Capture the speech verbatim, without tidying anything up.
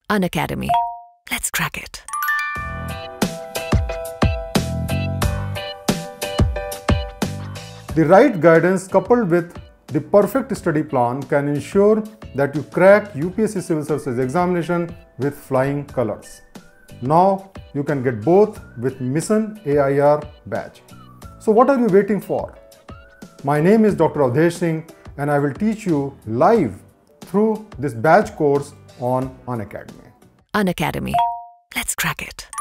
Unacademy. Let's crack it. The right guidance coupled with the perfect study plan can ensure that you crack U P S C Civil Services examination with flying colors. Now you can get both with Mission A I R badge. So what are you waiting for? My name is Doctor Avdesh Singh and I will teach you live through this badge course on Unacademy. Unacademy. Let's crack it.